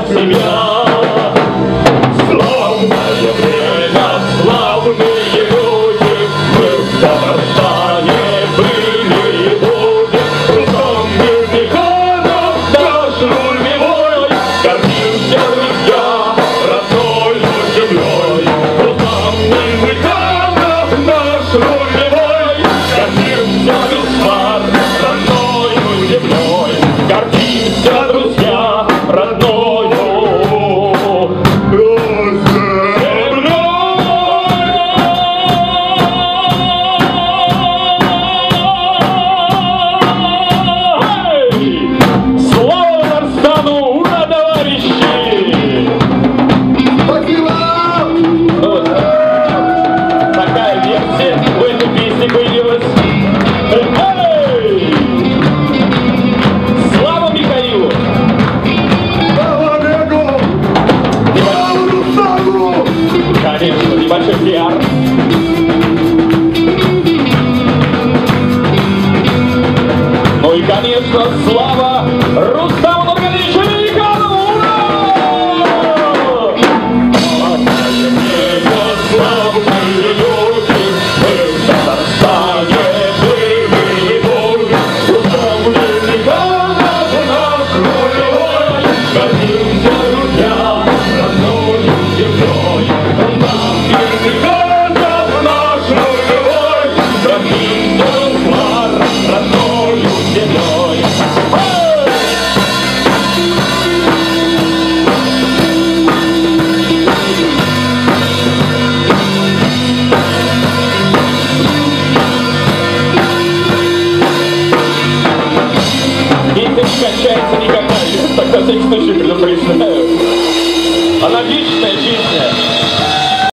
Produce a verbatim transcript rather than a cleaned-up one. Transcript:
себя. Славное время, славные люди, мы в Татарстане были и будем. Рустам Мирниханов, наш рулевой, гордимся, друзья, родною землей. Рустам Мирниханов, наш рулевой, гордимся, друзья, родною землей. Гордимся, друзья, родною. Конечно, небольшой пиар. Ну и, конечно, слава Рустаму Нургалиевичу Мирниханову! Ура! Славные люди, мы в Татарстане были и будем. Рустам Мирниханов, наш рулевой, гордимся, друзья, родною землей. Кончается никогда, так на всякий случай предупреждаю. Она вечная, вечная.